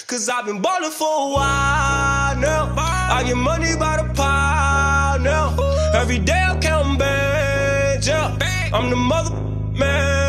Cause I've been ballin' for a while now. I get money by the pile now. Every day I'm counting bands, yeah. I'm the mother man.